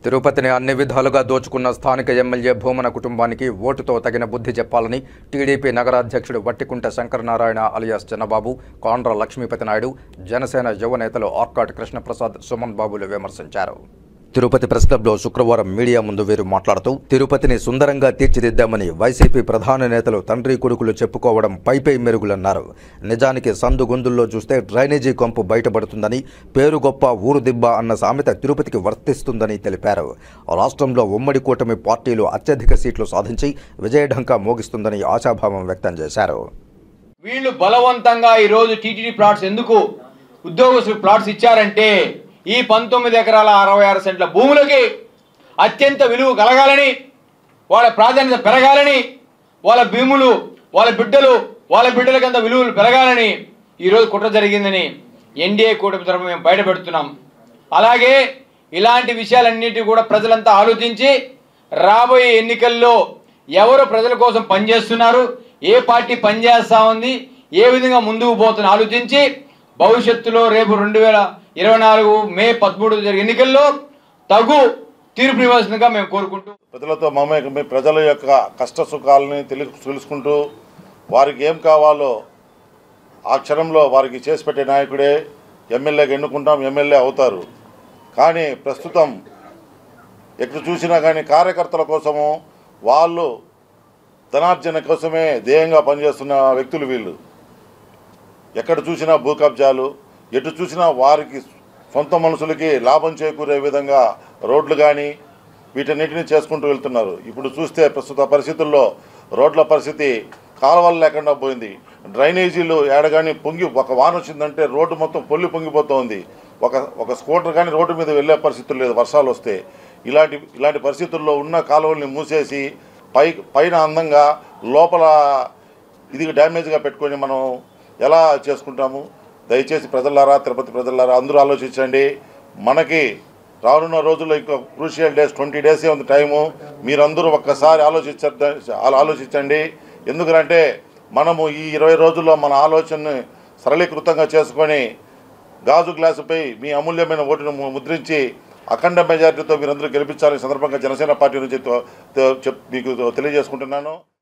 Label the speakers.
Speaker 1: తిరుపతిని అన్ని విధాలుగా దోచుకున్న స్థానిక ఎమ్మెల్యే భూమన కుటుంబానికి ఓటుతో తగిన బుద్ధి చెప్పాలని టీడీపీ నగరాధ్యక్షుడు వట్టికుంట శంకరనారాయణ అలియాస్ చిన్నబాబు, కాండ్ర లక్ష్మీపతి నాయుడు, జనసేన యువ నేతలు ఆర్కాట్ కృష్ణప్రసాద్, సుమన్ బాబులు విమర్శించారు. తిరుపతి ప్రెస్ క్లబ్లో శుక్రవారం మీడియా ముందు వీరు మాట్లాడుతూ తిరుపతిని సుందరంగా తీర్చిదిద్దామని వైసీపీ ప్రధాన నేతలు తండ్రి కొడుకులు చెప్పుకోవడం పైపై మెరుగులన్నారు. నిజానికి సందు గొంతుల్లో చూస్తే డ్రైనేజీ కొంపు బయటపడుతుందని, పేరు గొప్ప ఊరు దిబ్బ అన్న సామెత తిరుపతికి వర్తిస్తుందని తెలిపారు. రాష్ట్రంలో ఉమ్మడి కూటమి పార్టీలు అత్యధిక సీట్లు సాధించి విజయఢంకా మోగిస్తుందని ఆశాభావం వ్యక్తం చేశారు.
Speaker 2: వీళ్ళు బలవంతంగా ఈరోజు టీటీడీ ప్లాట్స్ ఎందుకు ఉద్యోగస్తులు ప్లాట్స్ ఇచ్చారంటే ఈ 19 ఎకరాల 66 సెంట్ల భూములకి అత్యంత విలువ కలగాలని, వాళ్ళ ప్రాధాన్యత పెరగాలని, వాళ్ళ భూములు వాళ్ళ బిడ్డలకంత విలువలు పెరగాలని ఈరోజు కుట్ర జరిగిందని ఎన్డీఏ కూటమి తరఫున మేము బయటపెడుతున్నాం. అలాగే ఇలాంటి విషయాలన్నిటి కూడా ప్రజలంతా ఆలోచించి రాబోయే ఎన్నికల్లో ఎవరు ప్రజల కోసం పనిచేస్తున్నారు, ఏ పార్టీ పనిచేస్తూ ఉంది, ఏ విధంగా ముందుకు పోతుందో ఆలోచించి భవిష్యత్తులో రేపు 2024 మే 13 జరిగే ఎన్నికల్లో తగు తీర్పు ఇవ్వాల్సిందిగా మేము కోరుకుంటూ
Speaker 3: ప్రజలతో మమేకమై ప్రజల యొక్క కష్ట సుఖాలని తెలుసుకుంటూ వారికి ఏం కావాలో ఆ క్షణంలో వారికి చేసి పెట్టే నాయకుడే ఎమ్మెల్యేగా ఎన్నుకుంటాం, ఎమ్మెల్యే అవుతారు. కానీ ప్రస్తుతం ఎక్కడ చూసినా కానీ కార్యకర్తల కోసము, వాళ్ళు ధనార్జన కోసమే ధ్యేయంగా పనిచేస్తున్న వ్యక్తులు వీళ్ళు. ఎక్కడ చూసినా భూ కబ్జాలు, ఎటు చూసినా వారికి సొంత మనుషులకి లాభం చేకూరే విధంగా రోడ్లు కానీ వీటన్నిటిని చేసుకుంటూ వెళ్తున్నారు. ఇప్పుడు చూస్తే ప్రస్తుత పరిస్థితుల్లో రోడ్ల పరిస్థితి కాలువలు లేకుండా పోయింది. డ్రైనేజీలు ఏడగాని పొంగి ఒక వాన వచ్చిందంటే రోడ్డు మొత్తం పొంగిపోతుంది. ఒక స్కూటర్ కానీ రోడ్డు మీద వెళ్ళే పరిస్థితులు లేదు వర్షాలు వస్తే. ఇలాంటి పరిస్థితుల్లో ఉన్న కాలువల్ని మూసేసి పైన అందంగా లోపల ఇది డ్యామేజ్గా పెట్టుకొని మనం ఎలా చేసుకుంటాము? దయచేసి ప్రజలారా, తిరుపతి ప్రజలారా అందరూ ఆలోచించండి. మనకి రానున్న రోజుల్లో ఇంకా క్రూషియల్ డేస్ 20 డేసే ఉంది టైము. మీరందరూ ఒక్కసారి ఆలోచించండి. ఎందుకంటే మనము ఈ 20 రోజుల్లో మన ఆలోచనని సరళీకృతంగా చేసుకొని గాజు గ్లాసుపై మీ అమూల్యమైన ఓటును ముద్రించి అఖండ మెజారిటీతో మీరందరూ గెలిపించాలని సందర్భంగా జనసేన పార్టీ నుంచి మీకు తెలియజేసుకుంటున్నాను.